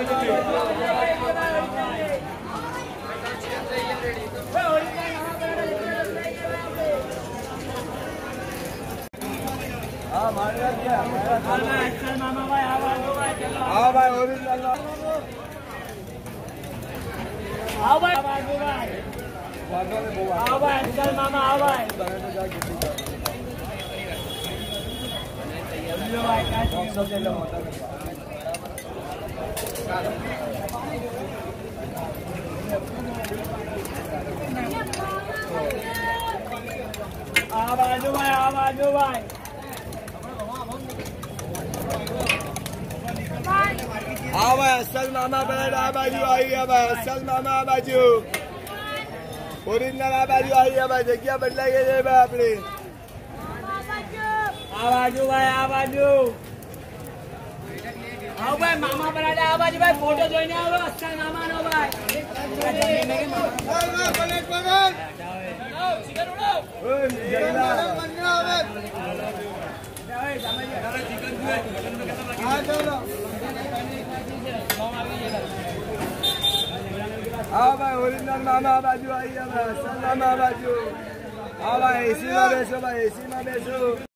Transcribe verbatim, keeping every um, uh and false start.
हाँ भाई ओरिजिनल आओ भाई आओ भाई आओ भाई चल मामा आओ भाई आवाज़ भाई आवाज़ भाई हाँ भाई असल मामा ब्रांड आ बाजू आई है भाई असल मामा आ बाजू ओरिजिनल आ बाजू आई है भाई देखिए बदला के दे भाई अपने आवाज़ भाई आवाज़ आओ भाई मामा ब्रांड आ बाजू भाई फोटो જોઈને આવો અસલ મામા નો ભાઈ પલટ પલટ આવો ચિકન ઉડાવ ઓય જલ્લા મંગા આવે ઓય સમજે અરે ચિકન જોઈએ હા ચલો हाँ भाई ओरिजिनल मामा बाजू आई है भाई असल मामा बाजू हाँ भाई एसी में बेचो भाई एसी में बेचो।